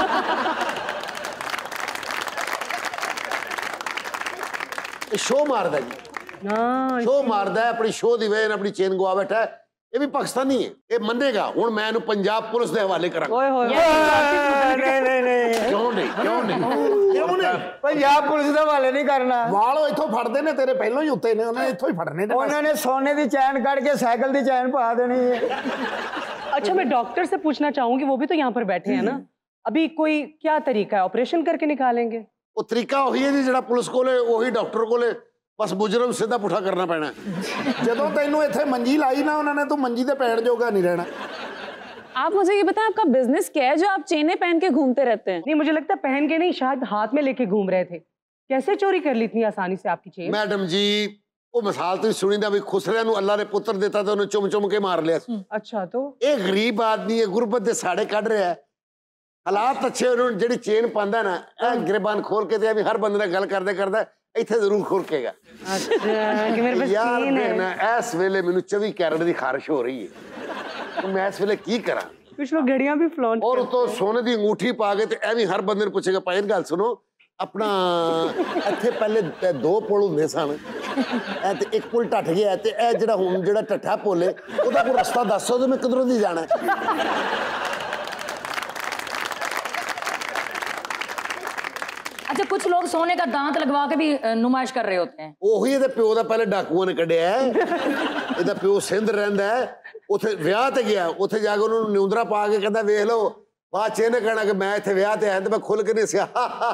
शो मारदा जी, शो मारदा है, अपनी शो दी वजह अपनी चेन गवा बैठा है। ये भी पाकिस्तानी है, ये मनेगा। हुण मैं इहनूं पंजाब पुलिस दे हवाले करा। ओए होए नहीं नहीं नहीं क्यों नहीं क्यों नहीं क्यों नहीं पंजाब पुलिस दे हवाले नहीं करना। वाल इत्थों फड़दे ने, तेरे पहलों ही उत्ते ने, उन्हें इत्थों ही फड़ने ने। उन्होंने सोने दी चैन कट के साइकिल दी चैन पा देनी है। अच्छा मैं डॉक्टर से पूछना चाहूंगी, वो भी तो यहाँ पर बैठे हैं ना, अभी कोई क्या तरीका है, ऑपरेशन करके निकालेंगे? वो तरीका वही है जी जिहड़ा पुलिस कोले वही डॉक्टर कोले, बस मुजरम सीधा पुठा करना पैना। जदों तैनू इत्थे मंजी लाई ना उन्होंने, तो मंजी ते पैण जोगा नहीं रहना। आप मुझे ये बताएं आपका बिजनेस क्या है जो आप चेनें पहन के घूमते रहते हैं? नहीं मुझे लगता है पहन के नहीं, शायद हाथ में लेके घूम रहे थे। कैसे चोरी कर ली इतनी आसानी से आपकी चेन? मैडम जी वो मिसाल तो सुनी दा भी खुसरे नूं अल्लाह ने पुत्र देता तो उन्हें चुम चुम के मार लिया। अच्छा तो एक गरीब आदमी है, गुरबत दे साड़े कढ़ रहा है, हालात अच्छे उन्होंने जेडी चेन पांदा ना, ए गिरबान खोल के ते हर बंदे नाल गल करदे करदा इत्थे जरूर खुरकेगा। अच्छा कि मेरे पास यार चेन है। मैं इस वेले मैनू चौबीस कैरेट दी खारिश हो रही है, तो मैं इस वेले की करा? कुछ लोग घड़ियां भी फ्लॉन्ट और तो सोने दी अंगूठी पा के ते एवं हर बंदे ने पूछेगा भाई गल सुनो अपना इत्थे पहले दो पुल हुंदे सन, ए ते एक पुल टट गया ते ए जेड़ा हुण जेड़ा टट्ठा पुल है ओदा कोई रास्ता दसो ते मैं किधरों दी जाना है। अच्छा कुछ लोग सोने का दांत लगवा के भी नुमाइश कर रहे होते हैं। ਉਹੀ ਇਹਦੇ ਪਿਓ ਦਾ ਪਹਿਲੇ ਡਾਕੂਆਂ ਨੇ ਕੱਢਿਆ ਹੈ। ਇਹਦਾ ਪਿਓ ਸਿੰਧ ਰਹਿੰਦਾ ਹੈ, ਉੱਥੇ ਵਿਆਹ ਤੇ ਗਿਆ, ਉੱਥੇ ਜਾ ਕੇ ਉਹਨੂੰ ਨਿਉਂਦਰਾ ਪਾ ਕੇ ਕਹਿੰਦਾ ਵੇਖ ਲਓ, ਬਾਅਦ ਚ ਇਹਨੇ ਕਹਿਣਾ ਕਿ ਮੈਂ ਇੱਥੇ ਵਿਆਹ ਤੇ ਆਇਆ ਤੇ ਮੈਂ ਖੁੱਲ ਕੇ ਨਹੀਂ ਸਿਆ।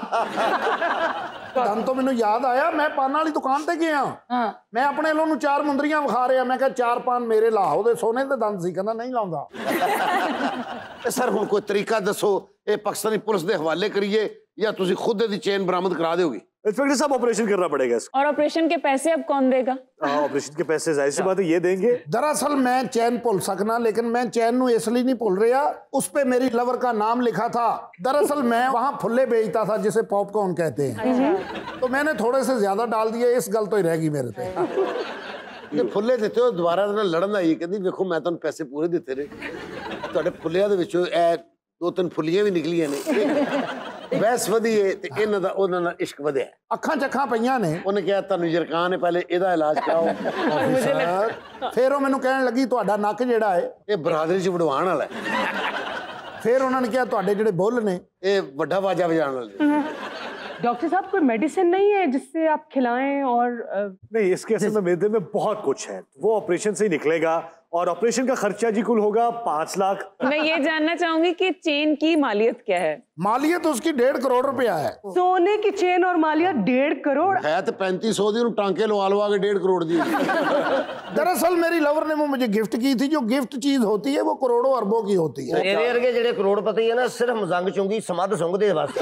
ਦਮ ਤੋਂ ਮੈਨੂੰ ਯਾਦ ਆਇਆ, ਮੈਂ ਪਾਨ ਵਾਲੀ ਦੁਕਾਨ ਤੇ ਗਿਆ, ਮੈਂ ਆਪਣੇ ਵੱਲੋਂ ਨੂੰ ਚਾਰ ਮੁੰਦਰੀਆਂ ਵਿਖਾ ਰਿਹਾ, ਮੈਂ ਕਿਹਾ ਚਾਰ ਪਾਨ ਮੇਰੇ ਲਾ, ਉਹਦੇ ਸੋਨੇ ਦੇ ਦੰਦ ਸੀ, ਕਹਿੰਦਾ ਨਹੀਂ ਲਾਉਂਦਾ। ਸਰ ਹੁਣ ਕੋਈ ਤਰੀਕਾ ਦੱਸੋ, ਇਹ ਪਾਕਿस्तानी पुलिस ਦੇ ਹਵਾਲੇ ਕਰੀਏ या तुसी खुद दी चेन बरामद करा दोगे? इंस्पेक्टर साहब ऑपरेशन करना पड़ेगा इसको। और ऑपरेशन के पैसे अब कौन देगा? ऑपरेशन के पैसे जाहिर सी बात है ये देंगे। दरअसल मैं चैन भूल सकना, लेकिन मैं चैन नू इसलिए नहीं भूल रहा, उस पे मेरी लवर का नाम लिखा था। दरअसल मैं वहाँ फुल्ले बेचता था जिसे पॉपकॉर्न कहते हैं, तो मैंने थोड़े से ज्यादा डाल दिए, इस गल तो ही रह गई मेरे पे। फुल्ले देते हो दोबारा लड़न आई, कहती देखो मैं तुहानू पैसे पूरे दिते ने, तुहाडे फुल्लियां दे विचों ए दो तीन फुल्लियां भी निकलियां ने, वैस वधी है ते इन्हां दा उहनां नाल इश्क वधिया, अखां चखां पईयां ने। उन्हें कहा तुहानू यरकान है पहले इहदा इलाज कराओ। फिर वो मैनू कहण लगी तुहाडा नक जिहड़ा है ये बरादरी च वडवाण वाला है। फिर उन्होंने कहा तुहाडे जिहड़े बुੱਲ ने ये वड्डा बाजा बजाण वाले। डॉक्टर साहब कोई मेडिसिन नहीं है जिससे आप खिलाएं? और नहीं इसके असल में मेदे में बहुत कुछ है, वो ऑपरेशन से ही निकलेगा, और ऑपरेशन का खर्चा जी कुल होगा पांच लाख। मैं ये जानना चाहूंगी कि चेन की मालियत क्या है? मालियत उसकी डेढ़ करोड़ रुपया है। सोने की चेन और मालियत डेढ़ करोड़ है तो पैंतीस सौ दी टांके लवा लवा के डेढ़ करोड़ दी। दरअसल मेरी लवर ने वो मुझे गिफ्ट की थी, जो गिफ्ट चीज होती है वो करोड़ों अरबों की होती है। मेरे वर्गे जेडे करोड़पति है ना, सिर्फ मजंग चुंगी समद सुंघदे बस।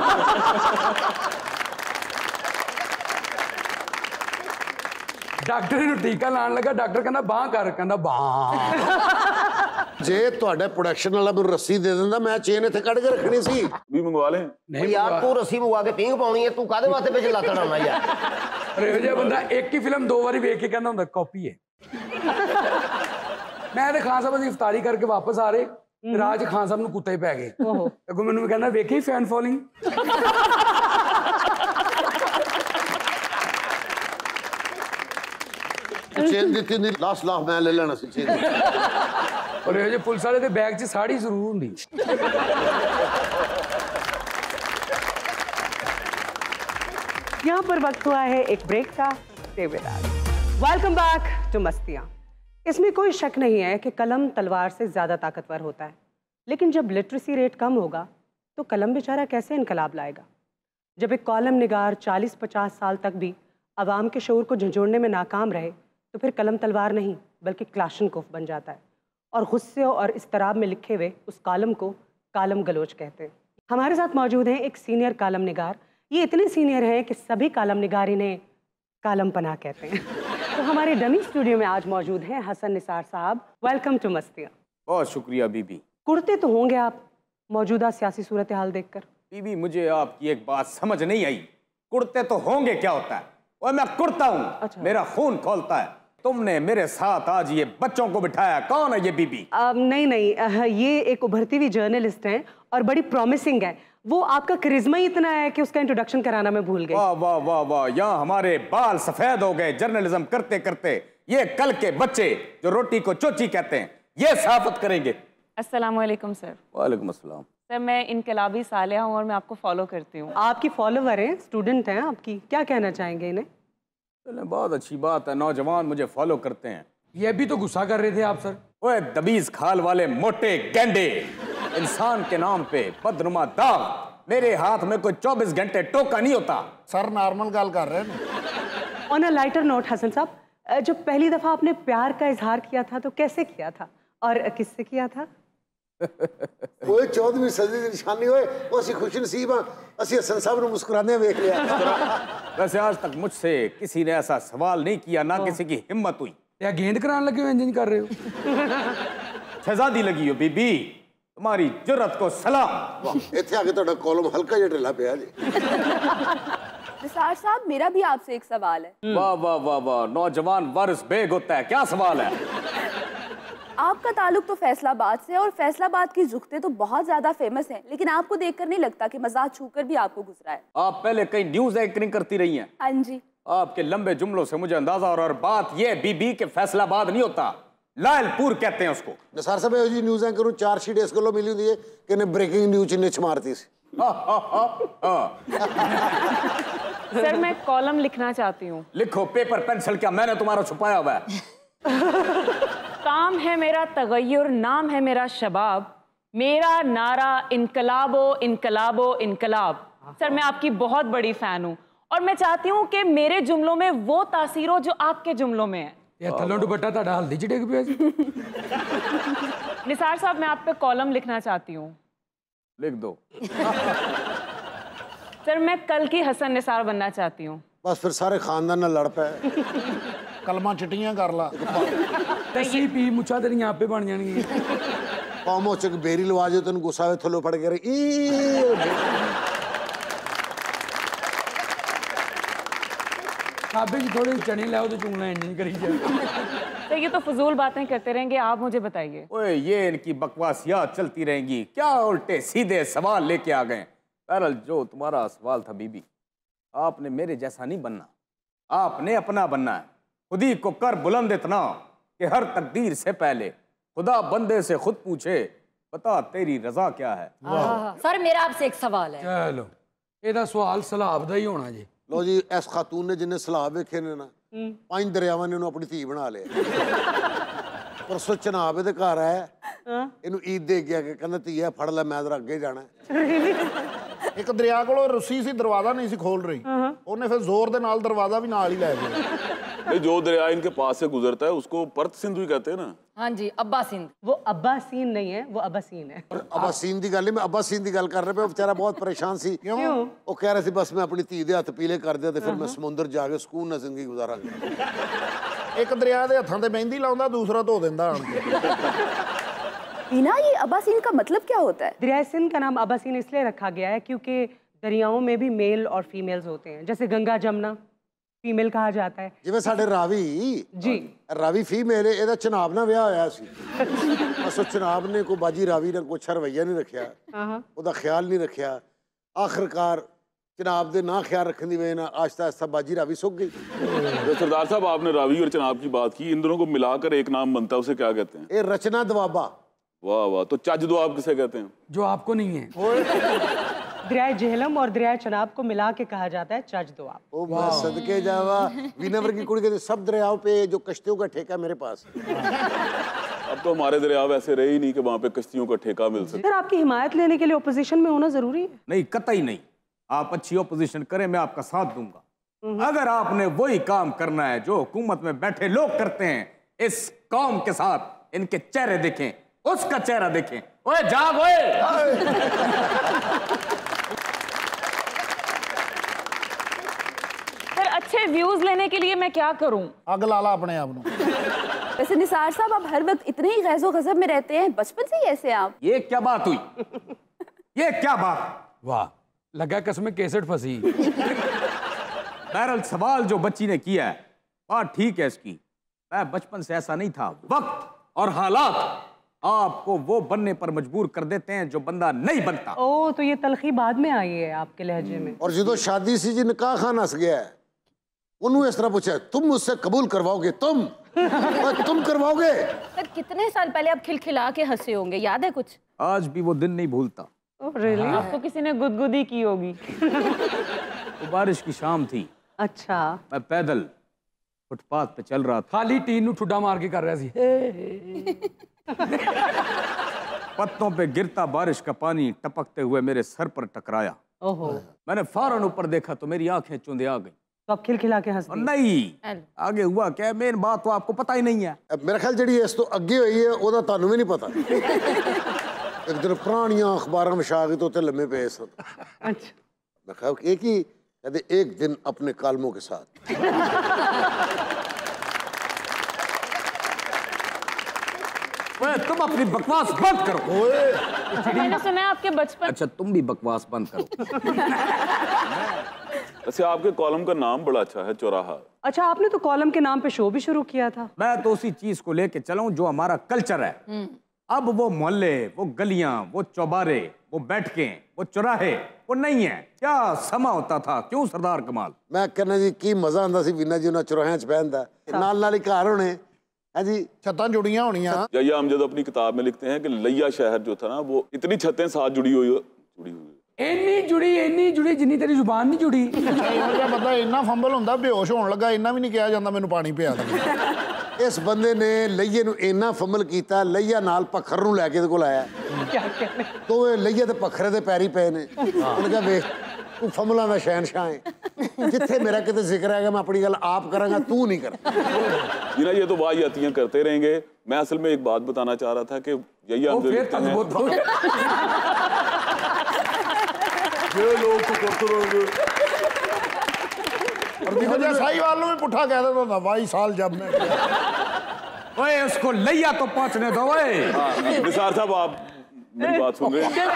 डॉक्टर ਨੂੰ ਟੀਕਾ ਲਾਣ ਲੱਗਾ, ਡਾਕਟਰ ਕਹਿੰਦਾ ਬਾਹ ਕਰ, ਕਹਿੰਦਾ ਬਾਹ। ਜੇ ਤੁਹਾਡਾ ਪ੍ਰੋਡਕਸ਼ਨ ਵਾਲਾ ਮੈਨੂੰ ਰੱਸੀ ਦੇ ਦਿੰਦਾ ਮੈਂ ਚੇਨ ਇੱਥੇ ਕੱਢ ਕੇ ਰੱਖਣੀ ਸੀ। ਵੀ ਮੰਗਵਾ ਲੈ। ਨਹੀਂ ਯਾਰ ਤੂੰ ਰੱਸੀ ਮੰਗਵਾ ਕੇ ਪੀਂਘ ਪਾਉਣੀ ਹੈ, ਤੂੰ ਕਾਹਦੇ ਵਾਸਤੇ ਵਿੱਚ ਲੱਤ ਡਾਉਣਾ ਯਾਰ? ਅਰੇ ਇਹੋ ਜਿਹਾ ਬੰਦਾ ਇੱਕ ਹੀ ਫਿਲਮ ਦੋ ਵਾਰੀ ਵੇਖ ਕੇ ਕਹਿੰਦਾ ਹੁੰਦਾ ਕਾਪੀ ਹੈ। ਮੈਂ ਤੇ ਖਾਨ ਸਾਹਿਬ ਦੀ ਇਫਤਾਰੀ ਕਰਕੇ ਵਾਪਸ ਆ ਰਹੇ, ਰਾਜ ਖਾਨ ਸਾਹਿਬ ਨੂੰ ਕੁੱਤੇ ਪੈ ਗਏ। ਅੱਗੋਂ ਮੈਨੂੰ ਕਹਿੰਦਾ ਵੇਖੀ ਫੈਨ ਫੋਲੋਇੰਗ। चेन दी थी लास्ट लाख मैं ले लेना सी चेन। और ये पुलिस वाले दे बैग च साड़ी जरूर हुंदी। यहाँ पर वक्त हुआ है एक ब्रेक का। Welcome back to Mastiyan. इसमें कोई शक नहीं है कि कलम तलवार से ज़्यादा ताकतवर होता है, लेकिन जब लिटरेसी रेट कम होगा तो कलम बेचारा कैसे इनकलाब लाएगा। जब एक कॉलम निगार चालीस पचास साल तक भी अवाम के शऊर को झंझोड़ने में नाकाम रहे तो फिर कलम तलवार नहीं बल्कि क्लाशनकोफ बन जाता है, और गुस्से और इस्तराब में लिखे हुए उस कॉलम को कालम गलोच कहते हैं। हमारे साथ मौजूद हैं एक सीनियर कालम निगार। ये इतने सीनियर हैं कि सभी कालम निगार इन्हें कालम पनाह कहते हैं। तो हमारे डमी स्टूडियो में आज मौजूद हैं हसन निसार साहब। Welcome to Mastiyan. बहुत शुक्रिया बीबी। कुर्ते तो होंगे आप मौजूदा सियासी सूरत हाल देखकर। बीबी मुझे आपकी एक बात समझ नहीं आई, कुर्ते तो होंगे क्या होता है? और मैं कुर्ता हूँ। अच्छा। मेरा खून खोलता है। तुमने मेरे साथ आज ये बच्चों को बिठाया, कौन है ये बीबी? आ, नहीं नहीं आ, ये एक उभरती हुई जर्नलिस्ट हैं और बड़ी प्रॉमिसिंग है। वो आपका करिश्मा ही इतना है कि उसका इंट्रोडक्शन कराना मैं भूल गई। वाह वाह वाह वाह, यहाँ हमारे बाल सफेद हो गए जर्नलिज्म करते करते। ये कल के बच्चे जो रोटी को चोची कहते हैं ये साबित करेंगे। अस्सलाम वालेकुम सर। वालेकुम अस्सलाम। सर मैं इनकलाबी सालिया हूँ और मैं आपको फॉलो करती हूँ। आपकी फॉलोवर हैं, स्टूडेंट हैं आपकी, क्या कहना चाहेंगे इन्हें? चले बहुत अच्छी बात है, नौजवान मुझे फॉलो करते हैं। ये भी तो गुस्सा कर रहे थे आप सर। ओए दबीज खाल वाले मोटे गेंडे, इंसान के नाम पे बदनुमा दाग। मेरे हाथ में कोई चौबीस घंटे टोका नहीं होता। सर नॉर्मल गल कर रहे हैं। On a lighter note Hasan साहब, जब पहली दफा आपने प्यार का इजहार किया था तो कैसे किया था और किससे किया था? ओए चौदहवीं सदी की निशानी होए उसी खुश नसीब असि हसन साहब ने मुस्कुराने देख लिया। वैसे आज तक मुझसे किसी ने ऐसा सवाल नहीं किया, ना किसी की हिम्मत हुई। या गेंद कराने लगे हो, इंजन कर रहे हो? शहजादी लगी हो बीबी, तुम्हारी जुर्रत को सलाम। इत्थे आके तो कॉलम हल्का जिहा ढिला पिया जी। निसार साहब मेरा भी आपसे एक सवाल है। वाह वाह वाह वाह, नौजवान वारिस बेग होता है, क्या सवाल है? आपका ताल्लुक तो फैसलाबाद से, और फैसलाबाद की जुगते तो बहुत ज्यादा फेमस हैं, लेकिन आपको देखकर नहीं लगता कि मजाक छूकर भी आपको गुजरा है? आप पहले कई न्यूज एंकरिंग करती रही हैं। हाँ जी। आपके लंबे जुमलों से मुझे अंदाजा और, और बात ये बीबी के फैसलाबाद नहीं होता, लायलपुर कहते हैं उसको। निसार साहब ਇਹੋ ਜੀ न्यूज़ एंकर चार शीट इस गल्लों मिली हुंदी है कि ने ब्रेकिंग न्यूज़ निच मारती सी। सर मैं कॉलम लिखना चाहती हूँ। लिखो, पेपर पेंसिल क्या मैंने तुम्हारा छुपाया हुआ है? काम है मेरा तगय्युर, नाम है मेरा शबाब, मेरा नारा इनकलाबो इनकलाबो इनकलाब। सर मैं आपकी बहुत बड़ी फैन हूँ और मैं चाहती हूँ कि मेरे जुमलों में वो तासीर हो जो आपके जुमलों में है। ये थल्लों दुपट्टा ताड़ा हल्दी च डिग पिया। निसार साहब मैं आप पे कॉलम लिखना चाहती हूँ। लिख दो। सर मैं कल की हसन निसार बनना चाहती हूँ। बस फिर सारे खानदान ना लड़ पे कलमा चिट्टियां कर ला। दसी पी मुछा तेरी आपे बन जाएंगी। कौमों च बेरी लवा जो तेन गुस्सा वे थल्लों फड़ के खाबे जी थोड़े चने लाओ तो चुंगला नहीं करी जाए। तो ये तो फजूल बातें करते रहेंगे, आप मुझे बताइए। ओए ये इनकी बकवासियात चलती रहेंगी, क्या उल्टे सीधे सवाल लेके आ गए। बहरहाल जो तुम्हारा सवाल था बीबी, आपने मेरे जैसा नहीं बनना, आपने अपना बनना है। खुदी को कर बुलंद इतना कि हर तकदीर से पहले खुदा बंदे से खुद पूछे, बता तेरी रजा क्या है। सर मेरा आपसे एक सवाल है। चलो ਇਹਦਾ सवाल सलाब ਦਾ ਹੀ ਹੋਣਾ ਜੀ। लो जी इस खातून ने जिन्हें सलाब वेखे ने ना पांच दरियावां ने अपनी धी बना लिया। परसों चनाब इहदे घर आया, इहनू ईद दे गया कि कहंदा धीया फड़ ले मैं जरा अगे जाना। एक दरिया कोलों रस्सी सी, दरवाजा नहीं सी खोल रही, उन्हें फिर जोर दे नाल दरवाजा भी नाल ही लै गया। जो दरिया इनके पास से गुजरता है उसको परत सिंधु ही कहते हैं ना। हाँ जी, अब्बा सिंध। वो अब्बा सीन नहीं है, वो अब्बासीन है। अब्बा सीन की गल नहीं, मैं अब्बा सीन की गल कर रहे पे। बेचारा बहुत परेशान सी। क्यों? वो कह रहे थे बस मैं अपनी धी दे हत्थ पीले कर दिया तो फिर मैं समुंदर जाके सुकून नाल जिंदगी गुजारांगा। एक दरिया दे हत्थां ते मेहंदी लाउंदा, दूसरा धो दिंदा आण के। टीना ये अब्बासीन का मतलब क्या होता है? दरिया सिंध का नाम अब्बासीन इसलिए रखा गया है क्योंकि दरियाओं में भी मेल और फीमेल्स होते हैं। जैसे गंगा जमुना फीमेल कहा जाता है। जिवें साडे रावी जी रावी फीमेल है, ਇਹਦਾ ਚਨਾਬ ਨਾਲ ਵਿਆਹ ਹੋਇਆ ਸੀ। ਬਸ ਉਹ ਚਨਾਬ ਨੇ ਕੋਈ ਬਾਜੀ ਰਾਵੀ ਨਾਲ ਕੋਈ ਅੱਛਾ ਰਵੱਈਆ ਨਹੀਂ ਰੱਖਿਆ, ਉਹਦਾ ਖਿਆਲ ਨਹੀਂ ਰੱਖਿਆ। आखिरकार चनाब दे ना ख्याल रखने की वजह आहिस्ता आहिस्ता बाजी रावी सूख गई। तो सरदार साहब आपने रावी और चनाब की बात की, इन दोनों को मिलाकर एक नाम बनता है, उसे क्या कहते हैं? ये रचना दवाबा। वाह वाह, तो चज दुआब किसे कहते हैं? जो आपको नहीं है। दरिया झेलम और दरिया चनाब को मिला के कहा जाता है चच दोआब। ओ मैं सदके जावा, विनवर की कुड़ी कहते सब दरियाओं पे जो कश्तियों का ठेका मेरे पास। अब तो हमारे दरिया वैसे रहे ही नहीं कि वहाँ पे कश्तियों का ठेका मिल सके। सर आपकी हिमायत लेने के लिए ओपोजिशन में होना जरूरी है? नहीं, कतई नहीं। आप अच्छी ओपोजिशन करें, मैं आपका साथ दूंगा। अगर आपने वही काम करना है जो हुकूमत में बैठे लोग करते हैं, इस कौम के साथ इनके चेहरे देखें, उसका चेहरा देखें। ओए जाग ओए। सर अच्छे व्यूज लेने के लिए मैं क्या करूं? अग लाला अपने आप को। वैसे निसार साहब, आप हर वक्त इतने ही गैज़ो गज़ब में रहते हैं, बचपन से ही ऐसे आप? ये क्या बात हुई? ये क्या बात? वाह, लगा कसमें केसट फंसी। बहरहाल सवाल जो बच्ची ने किया है बात ठीक है इसकी। मैं बचपन से ऐसा नहीं था। वक्त और हालात आपको वो बनने पर मजबूर कर देते हैं जो बंदा नहीं बनता। ओ, तो ये तलखी बाद में आई है आपके लहजे में। और जो शादी सी जी निकाह खान हंस गया है, उन्होंने इस तरह पूछा, तुम मुझसे कबूल करवाओगे? तुम तुम करवाओगे? सर कितने साल पहले आप खिलखिला के हंसे होंगे, याद है कुछ? आज भी वो दिन नहीं भूलता। oh, really? आपको किसी ने गुदगुदी की होगी। तो बारिश की शाम थी। अच्छा। मैं पैदल फुटपाथ पे चल रहा था। खाली टीन ठुड्डा मार के कर रहा सी। पत्तों पे गिरता बारिश का पानी टपकते हुए मेरे सर पर टकराया। ओहो। मैंने फौरन ऊपर देखा तो मेरी आंखें चुंधे आ गई। तो आप खिलखिला के हंस दिए? नहीं, आगे हुआ क्या मेन बात तो आपको पता ही नहीं है। मेरा ख्याल जी इस तो अगे हुई है ओदा तानू भी नहीं पता। एक दिन पुरानियां अखबारों में छा गई तो उत्ते लम्बे पे सन। अच्छा। मैं कहा एक ही कहते एक दिन अपने कालमों के साथ। तुम अपनी बकवास बंद करो। मैंने सुना है आपके बचपन। अच्छा, तुम भी बकवास बंद करो। अच्छा, आपके कॉलम का नाम बड़ा अच्छा है, चौराहा। अच्छा, आपने तो कॉलम के नाम पे शो भी शुरू किया था। मैं तो उसी चीज को लेके चला हूं जो हमारा कल्चर है। अब वो मोहल्ले, वो गलियां, वो चौबारे, वो बैठकें, वो चौराहे वो नहीं है। क्या समा होता था, क्यों सरदार कमाल? मैं कहना जी की मजा आंदा सी वीना जी उन्हां चौराहियां च बहंदा, नाल नाल ही घर होने है जी, छत्तां जुड़ियां होनियां। जया अमजद अपनी किताब में लिखते हैं कि लैया शहर जो था ना, वो इतनी छतें साथ जुड़ी हुई जुड़ी हुई ਇੰਨੀ जुड़ी ਇੰਨੀ जुड़ी जिन्नी तेरी जुबान नहीं जुड़ी। ਇਹੋ ਬੰਦਾ ਇੰਨਾ ਫੰਬਲ ਹੁੰਦਾ, ਬੇਹੋਸ਼ ਹੋਣ ਲੱਗਾ, ਇੰਨਾ ਵੀ ਨਹੀਂ ਕਿਹਾ ਜਾਂਦਾ ਮੈਨੂੰ ਪਾਣੀ ਪਿਆ ਦੇ। ਇਸ ਬੰਦੇ ਨੇ ਲਈਏ ਨੂੰ ਇੰਨਾ ਫੰਬਲ ਕੀਤਾ, ਲਈਆ ਨਾਲ ਪੱਖਰ ਨੂੰ ਲੈ ਕੇ ਇਹਦੇ ਕੋਲ ਆਇਆ। क्या कहने? तो लईए तो पखरे दे पैरी पे ने। उन्होंने कहा वेख तू फमलों का शहनशाह है, जिथे मेरा कितने जिक्र है मैं अपनी गल आप करांगा, तू नहीं कर। जी ना, ये तो वाहियातियां करते रहेंगे। मैं असल में एक बात बताना चाह रहा था कि यही हम जो लिखते हैं ये लोग तो करते रहेंगे। और देखो जा साहिवाल में पुठा कह देता था भाई साल जब मैं। ओए उसको लैया तो पहुंचने दो। ओए निसार साहब, आप मेरी बात सुन रहे हैं?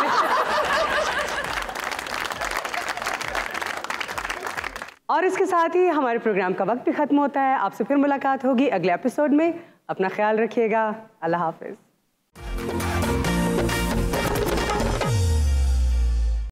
और इसके साथ ही हमारे प्रोग्राम का वक्त भी खत्म होता है। आपसे फिर मुलाकात होगी अगले एपिसोड में। अपना ख्याल रखिएगा। अल्लाह हाफिज।